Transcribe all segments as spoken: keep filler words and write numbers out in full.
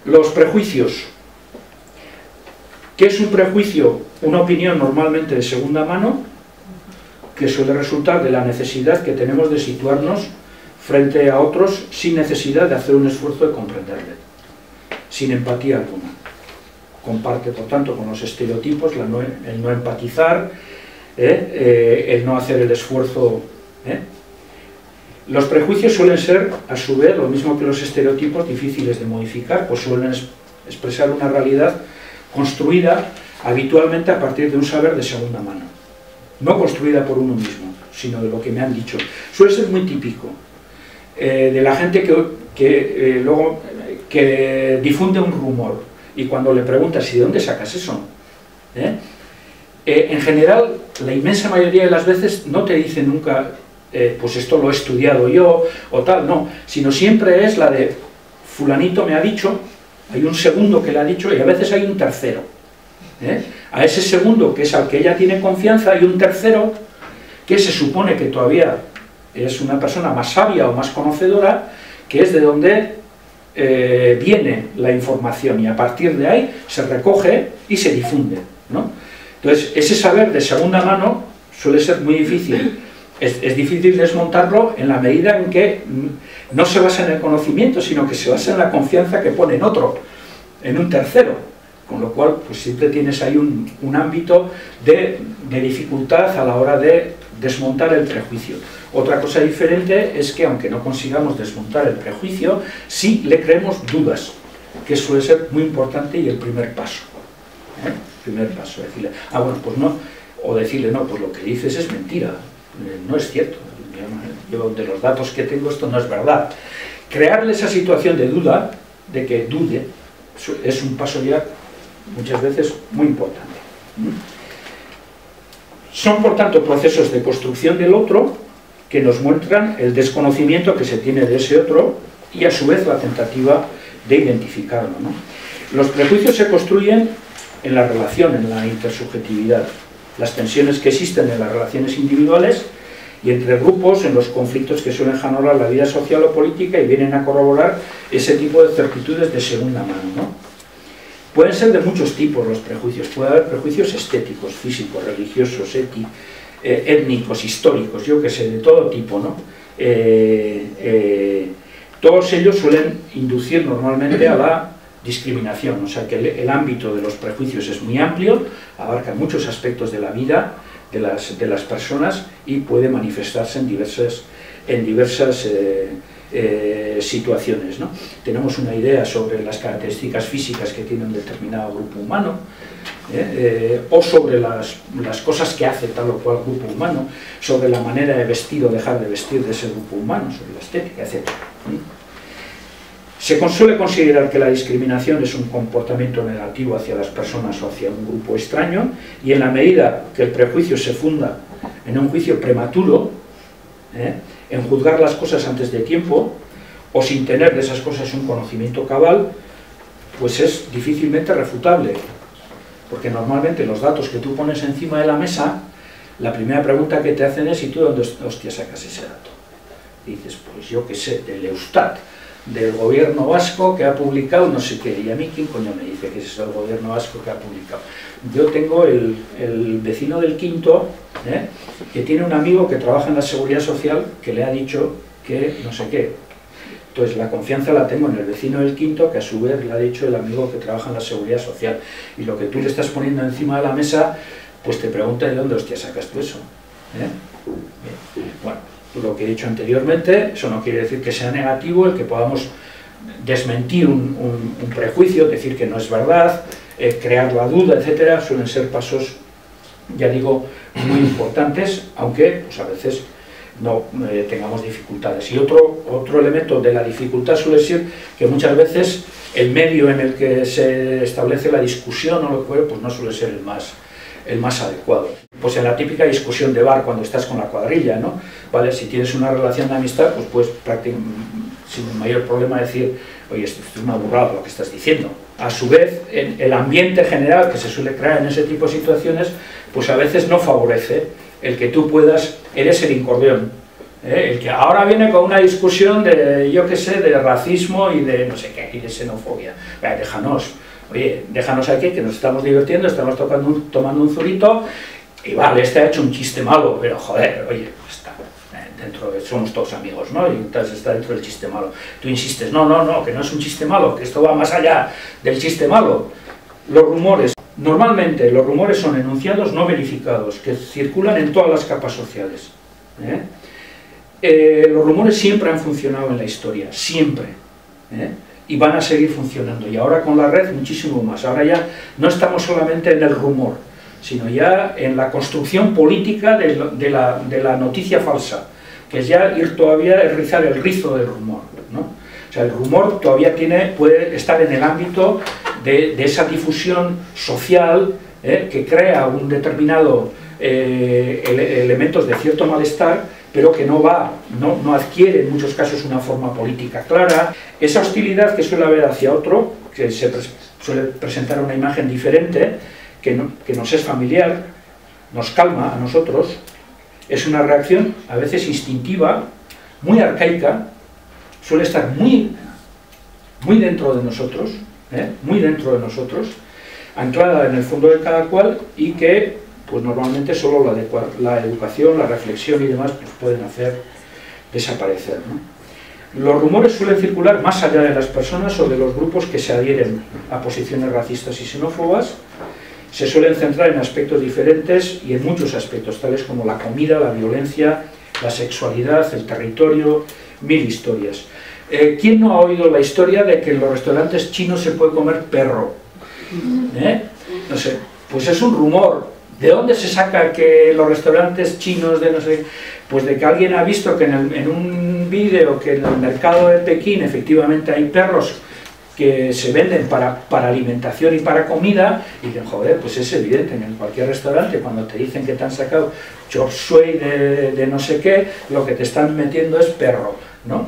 Los prejuicios. ¿Qué es un prejuicio? Una opinión normalmente de segunda mano que suele resultar de la necesidad que tenemos de situarnos frente a otros sin necesidad de hacer un esfuerzo de comprenderle, sin empatía alguna. Comparte, por tanto, con los estereotipos la no, el no empatizar, ¿eh? Eh, el no hacer el esfuerzo. ¿eh? Los prejuicios suelen ser, a su vez, lo mismo que los estereotipos, difíciles de modificar, pues suelen expresar una realidad construida habitualmente a partir de un saber de segunda mano, no construida por uno mismo, sino de lo que me han dicho. Suele ser muy típico eh, de la gente que, que eh, luego que difunde un rumor y cuando le preguntas ¿y de dónde sacas eso? ¿Eh? Eh, en general, la inmensa mayoría de las veces no te dice nunca eh, pues esto lo he estudiado yo o tal, no, sino siempre es la de fulanito me ha dicho, hay un segundo que le ha dicho y a veces hay un tercero. ¿eh? A ese segundo, que es al que ella tiene confianza, hay un tercero que se supone que todavía es una persona más sabia o más conocedora, que es de donde eh, viene la información y a partir de ahí se recoge y se difunde, ¿no? Entonces, ese saber de segunda mano suele ser muy difícil. Es, es difícil desmontarlo en la medida en que no se basa en el conocimiento, sino que se basa en la confianza que pone en otro, en un tercero. Con lo cual, pues siempre tienes ahí un, un ámbito de, de dificultad a la hora de desmontar el prejuicio. Otra cosa diferente es que, aunque no consigamos desmontar el prejuicio, sí le creemos dudas, que suele ser muy importante y el primer paso. ¿eh? Primer paso, decirle, ah, bueno, pues no, o decirle, no, pues lo que dices es mentira, eh, no es cierto, yo de los datos que tengo esto no es verdad. Crearle esa situación de duda, de que dude, es un paso ya muchas veces muy importante. Son, por tanto, procesos de construcción del otro que nos muestran el desconocimiento que se tiene de ese otro y, a su vez, la tentativa de identificarlo, ¿no? Los prejuicios se construyen en la relación, en la intersubjetividad, las tensiones que existen en las relaciones individuales y entre grupos, en los conflictos que suelen generar la vida social o política y vienen a corroborar ese tipo de certitudes de segunda mano, ¿no? Pueden ser de muchos tipos los prejuicios, puede haber prejuicios estéticos, físicos, religiosos, éticos, eh, étnicos, históricos, yo que sé, de todo tipo, ¿no? Eh, eh, todos ellos suelen inducir normalmente a la discriminación, o sea que el, el ámbito de los prejuicios es muy amplio, abarca muchos aspectos de la vida de las, de las personas y puede manifestarse en diversas, en diversas eh, eh, situaciones, ¿no? Tenemos una idea sobre las características físicas que tiene un determinado grupo humano, ¿eh? Eh, o sobre las, las cosas que hace tal o cual grupo humano, sobre la manera de vestir o dejar de vestir de ese grupo humano, sobre la estética, etcétera. Se suele considerar que la discriminación es un comportamiento negativo hacia las personas o hacia un grupo extraño, y en la medida que el prejuicio se funda en un juicio prematuro, ¿eh? en juzgar las cosas antes de tiempo, o sin tener de esas cosas un conocimiento cabal, pues es difícilmente refutable, porque normalmente los datos que tú pones encima de la mesa, la primera pregunta que te hacen es: ¿y tú dónde hostia sacas ese dato? Y dices, pues yo qué sé, del Eustat, del gobierno vasco que ha publicado no sé qué. ¿Y a mí quién coño me dice que ese es el gobierno vasco que ha publicado? Yo tengo el, el vecino del quinto, ¿eh? que tiene un amigo que trabaja en la seguridad social que le ha dicho que no sé qué. Entonces la confianza la tengo en el vecino del quinto, que a su vez le ha dicho el amigo que trabaja en la seguridad social. Y lo que tú le estás poniendo encima de la mesa, pues te pregunta de dónde hostia sacas tú eso. ¿eh? Bien. Bueno, lo que he dicho anteriormente, eso no quiere decir que sea negativo el que podamos desmentir un, un, un prejuicio, decir que no es verdad, eh, crear la duda, etcétera. Suelen ser pasos, ya digo, muy importantes, aunque pues, a veces no eh, tengamos dificultades. Y otro, otro elemento de la dificultad suele ser que muchas veces el medio en el que se establece la discusión o lo que fuera, pues no suele ser el más, el más adecuado. Pues en la típica discusión de bar cuando estás con la cuadrilla, ¿no? ¿Vale? Si tienes una relación de amistad, pues puedes sin mayor problema decir: oye, esto es una burrada lo que estás diciendo. A su vez, en el ambiente general que se suele crear en ese tipo de situaciones, pues a veces no favorece el que tú puedas, eres el incordión, ¿eh? El que ahora viene con una discusión de, yo qué sé, de racismo y de no sé qué, y de xenofobia. Vaya, déjanos, oye, déjanos aquí que nos estamos divirtiendo, estamos tocando un, tomando un zurito, y vale, este ha hecho un chiste malo, pero joder, oye, pues está dentro de, somos todos amigos, ¿no? Y entonces está dentro del chiste malo. Tú insistes, no, no, no, que no es un chiste malo, que esto va más allá del chiste malo. Los rumores, normalmente los rumores son enunciados no verificados, que circulan en todas las capas sociales. ¿eh? Eh, los rumores siempre han funcionado en la historia, siempre. ¿eh? Y van a seguir funcionando. Y ahora con la red muchísimo más. Ahora ya no estamos solamente en el rumor, sino ya en la construcción política de, de, la, de la noticia falsa, que es ya ir todavía a rizar el rizo del rumor, ¿no? O sea, el rumor todavía tiene, puede estar en el ámbito de, de esa difusión social ¿eh? que crea un determinado eh, ele, elementos de cierto malestar, pero que no va, no, no adquiere en muchos casos una forma política clara. Esa hostilidad que suele haber hacia otro, que se pre suele presentar una imagen diferente, que, no, que nos es familiar, nos calma a nosotros, es una reacción a veces instintiva, muy arcaica, suele estar muy, muy dentro de nosotros, ¿eh? muy dentro de nosotros, anclada en el fondo de cada cual, y que pues normalmente solo la, la educación, la reflexión y demás pues pueden hacer desaparecer, ¿no? Los rumores suelen circular más allá de las personas o de los grupos que se adhieren a posiciones racistas y xenófobas. Se suelen centrar en aspectos diferentes y en muchos aspectos, tales como la comida, la violencia, la sexualidad, el territorio, mil historias. Eh, ¿Quién no ha oído la historia de que en los restaurantes chinos se puede comer perro? ¿Eh? No sé, pues es un rumor. ¿De dónde se saca que los restaurantes chinos de no sé? Pues de que alguien ha visto que en, el, en un vídeo que en el mercado de Pekín efectivamente hay perros que se venden para, para alimentación y para comida, y dicen, joder, pues es evidente, en cualquier restaurante cuando te dicen que te han sacado chop suey de, de no sé qué, lo que te están metiendo es perro, ¿no?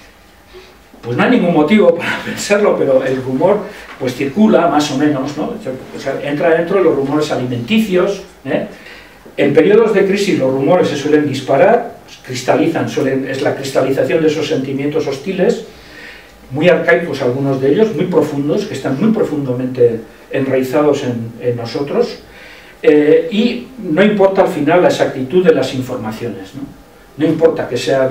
Pues no hay ningún motivo para pensarlo, pero el rumor pues circula más o menos, ¿no? O sea, entra dentro de los rumores alimenticios, ¿eh? En periodos de crisis los rumores se suelen disparar, pues cristalizan, suelen, es la cristalización de esos sentimientos hostiles, muy arcaicos algunos de ellos, muy profundos, que están muy profundamente enraizados en, en nosotros, eh, y no importa al final la exactitud de las informaciones, ¿no? No importa que sea...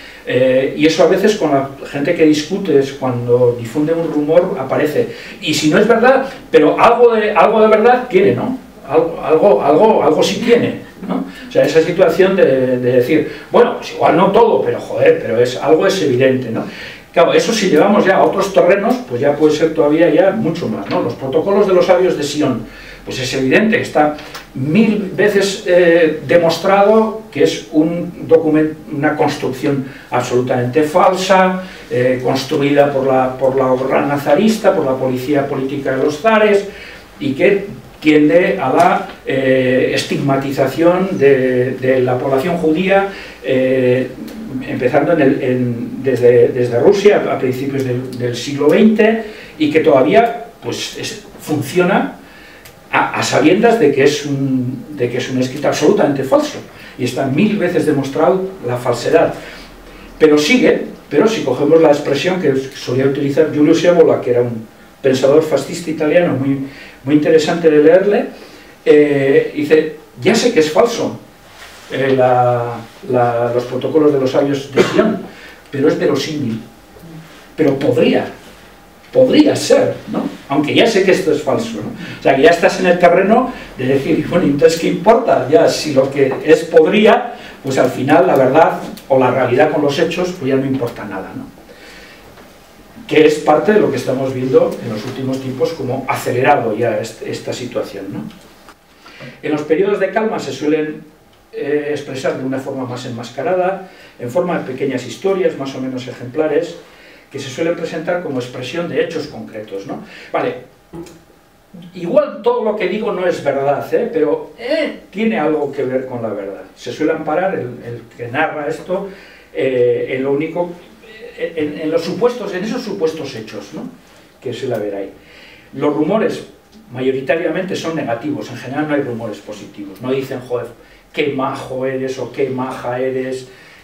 Eh, y eso a veces con la gente que discute, es cuando difunde un rumor aparece, y si no es verdad, pero algo de, algo de verdad tiene, ¿no? Algo, algo, algo, algo sí tiene, ¿no? O sea, esa situación de, de decir, bueno, pues igual no todo, pero joder, pero es, algo es evidente, ¿no? Claro, eso si llevamos ya a otros terrenos, pues ya puede ser todavía ya mucho más, ¿no? Los protocolos de los sabios de Sion, pues es evidente, está mil veces eh, demostrado que es un documento, una construcción absolutamente falsa, eh, construida por la, por la Orgán nazarista, por la policía política de los zares, y que tiende a la eh, estigmatización de, de la población judía, eh, empezando en el, en, desde, desde Rusia a principios del, del siglo veinte, y que todavía pues, es, funciona a, a sabiendas de que, es un, de que es un escrito absolutamente falso, y está mil veces demostrado la falsedad. Pero sigue, pero si cogemos la expresión que solía utilizar Giulio Scaevola, que era un pensador fascista italiano muy, muy interesante de leerle, eh, dice, ya sé que es falso eh, la, la, los protocolos de los sabios de Sion, pero es verosímil, pero podría, podría ser, ¿no? Aunque ya sé que esto es falso, ¿no? O sea, que ya estás en el terreno de decir, bueno, entonces ¿qué importa? Ya si lo que es podría, pues al final la verdad o la realidad con los hechos, pues ya no importa nada, ¿no? Que es parte de lo que estamos viendo en los últimos tiempos como acelerado ya este, esta situación, ¿no? En los periodos de calma se suelen eh, expresar de una forma más enmascarada, en forma de pequeñas historias más o menos ejemplares, que se suelen presentar como expresión de hechos concretos, ¿no? Vale, igual todo lo que digo no es verdad, ¿eh? Pero eh, tiene algo que ver con la verdad. Se suele amparar el, el que narra esto eh, en lo único... En, en los supuestos, en esos supuestos hechos, ¿no? Que suele haber ahí. Los rumores mayoritariamente son negativos, en general no hay rumores positivos, no dicen, joder, qué majo eres o qué maja eres,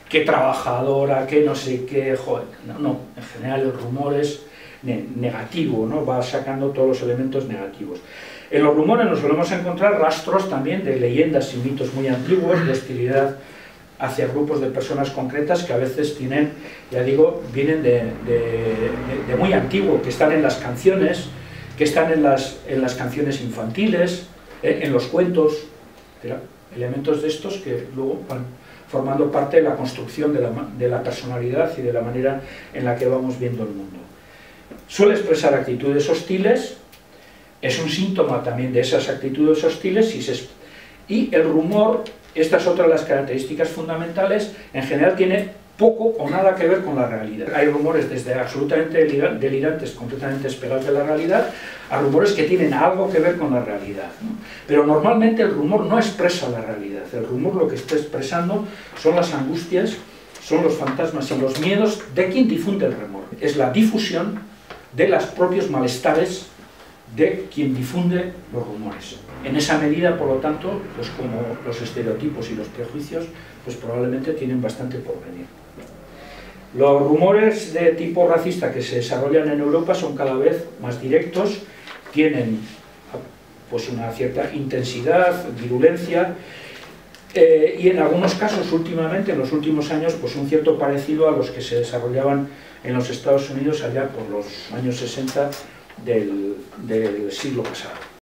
qué trabajadora, qué no sé qué, joder, no, no, en general el rumor es ne negativo, ¿no? Va sacando todos los elementos negativos. En los rumores nos solemos encontrar rastros también de leyendas y mitos muy antiguos, de hostilidad hacia grupos de personas concretas que a veces tienen, ya digo, vienen de, de, de, de muy antiguo, que están en las canciones, que están en las, en las canciones infantiles, eh, en los cuentos, elementos de estos que luego van formando parte de la construcción de la, de la personalidad y de la manera en la que vamos viendo el mundo. Suele expresar actitudes hostiles, es un síntoma también de esas actitudes hostiles y, se, y el rumor, esta es otra de las características fundamentales, en general tiene poco o nada que ver con la realidad. Hay rumores desde absolutamente delirantes, completamente despegados de la realidad, a rumores que tienen algo que ver con la realidad, ¿no? Pero normalmente el rumor no expresa la realidad, el rumor lo que está expresando son las angustias, son los fantasmas y los miedos de quien difunde el rumor. Es la difusión de los propios malestares de quien difunde los rumores. En esa medida, por lo tanto, pues como los estereotipos y los prejuicios, pues probablemente tienen bastante por venir. Los rumores de tipo racista que se desarrollan en Europa son cada vez más directos, tienen pues una cierta intensidad, virulencia, eh, y en algunos casos últimamente, en los últimos años, pues un cierto parecido a los que se desarrollaban en los Estados Unidos allá por los años sesenta del, del siglo pasado.